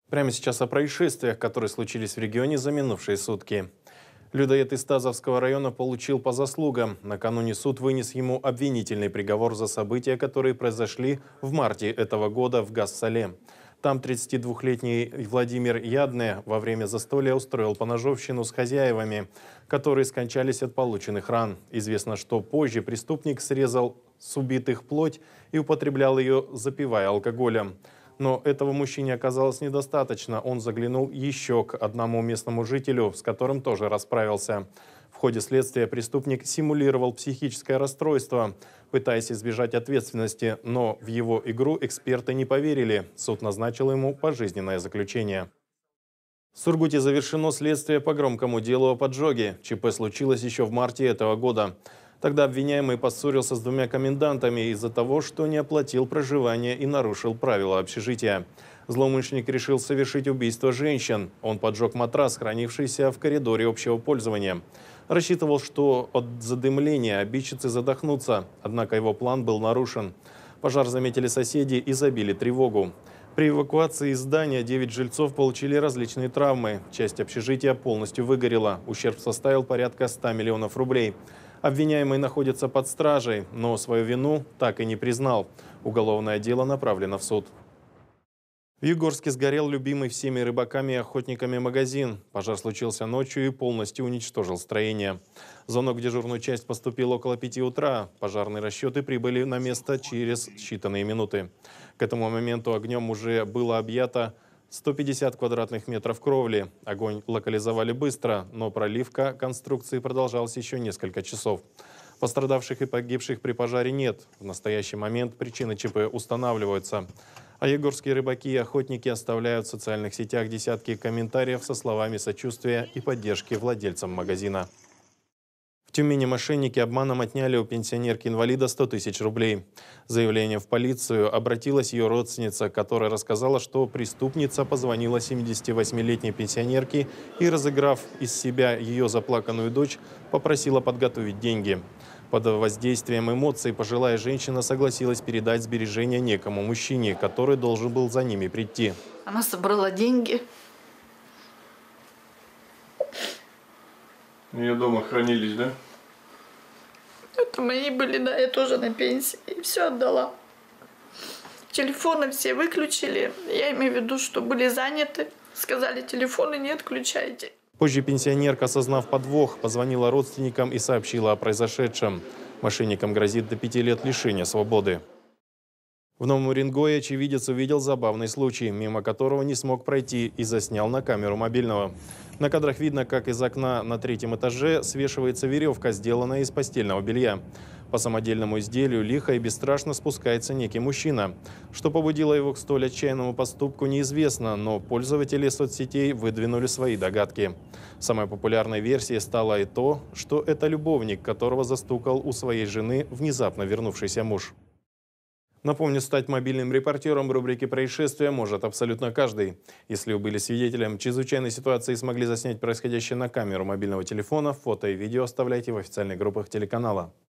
Прямо сейчас о происшествиях, которые случились в регионе за минувшие сутки. Людоед из Тазовского района получил по заслугам. Накануне суд вынес ему обвинительный приговор за события, которые произошли в марте этого года в Гассале. Там 32-летний Владимир Ядне во время застолья устроил поножовщину с хозяевами, которые скончались от полученных ран. Известно, что позже преступник срезал с убитых плоть и употреблял ее, запивая алкоголем. Но этого мужчине оказалось недостаточно. Он заглянул еще к одному местному жителю, с которым тоже расправился. В ходе следствия преступник симулировал психическое расстройство, пытаясь избежать ответственности, но в его игру эксперты не поверили. Суд назначил ему пожизненное заключение. В Сургуте завершено следствие по громкому делу о поджоге. ЧП случилось еще в марте этого года. Тогда обвиняемый поссорился с двумя комендантами из-за того, что не оплатил проживание и нарушил правила общежития. Злоумышленник решил совершить убийство женщин. Он поджег матрас, хранившийся в коридоре общего пользования. Рассчитывал, что от задымления обидчицы задохнутся, однако его план был нарушен. Пожар заметили соседи и забили тревогу. При эвакуации из здания 9 жильцов получили различные травмы. Часть общежития полностью выгорела. Ущерб составил порядка 100 миллионов рублей. Обвиняемый находится под стражей, но свою вину так и не признал. Уголовное дело направлено в суд. В Югорске сгорел любимый всеми рыбаками и охотниками магазин. Пожар случился ночью и полностью уничтожил строение. Звонок в дежурную часть поступил около 5 утра. Пожарные расчеты прибыли на место через считанные минуты. К этому моменту огнем уже было объято 150 квадратных метров кровли. Огонь локализовали быстро, но проливка конструкции продолжалась еще несколько часов. Пострадавших и погибших при пожаре нет. В настоящий момент причины ЧП устанавливаются. А югорские рыбаки и охотники оставляют в социальных сетях десятки комментариев со словами сочувствия и поддержки владельцам магазина. В Тюмени мошенники обманом отняли у пенсионерки-инвалида 100 тысяч рублей. Заявление в полицию обратилась ее родственница, которая рассказала, что преступница позвонила 78-летней пенсионерке и, разыграв из себя ее заплаканную дочь, попросила подготовить деньги. Под воздействием эмоций пожилая женщина согласилась передать сбережения некому мужчине, который должен был за ними прийти. Она собрала деньги. Ее дома хранились, да? Это мои были, да, я тоже на пенсии. И все отдала. Телефоны все выключили. Я имею в виду, что были заняты. Сказали, телефоны не отключайте. Позже пенсионерка, осознав подвох, позвонила родственникам и сообщила о произошедшем. Мошенникам грозит до 5 лет лишения свободы. В Новом Уренгое очевидец увидел забавный случай, мимо которого не смог пройти и заснял на камеру мобильного. На кадрах видно, как из окна на 3-м этаже свешивается веревка, сделанная из постельного белья. По самодельному изделию лихо и бесстрашно спускается некий мужчина. Что побудило его к столь отчаянному поступку, неизвестно, но пользователи соцсетей выдвинули свои догадки. Самой популярной версией стало и то, что это любовник, которого застукал у своей жены внезапно вернувшийся муж. Напомню, стать мобильным репортером в рубрике «Происшествия» может абсолютно каждый. Если вы были свидетелем чрезвычайной ситуации и смогли заснять происходящее на камеру мобильного телефона, фото и видео оставляйте в официальных группах телеканала.